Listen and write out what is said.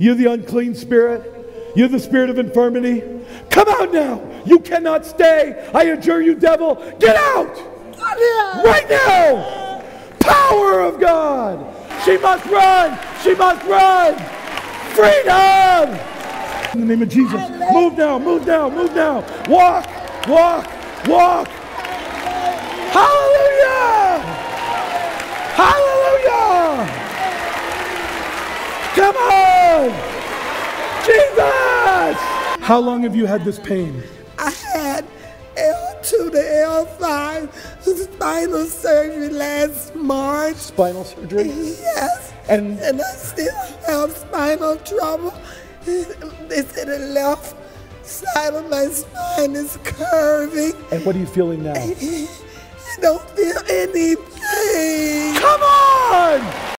You the unclean spirit. You the spirit of infirmity. Come out now. You cannot stay. I adjure you, devil. Get out. Right now. Power of God. She must run. She must run. Freedom. In the name of Jesus. Move now. Move now. Move now. Walk. Walk. Walk. Hallelujah. Hallelujah. Come on. Jesus. How long have you had this pain? I had L2 to L5 spinal surgery last March. Spinal surgery? Yes. And I still have spinal trouble. They said the left side of my spine is curving. And what are you feeling now? I don't feel any pain. Come on!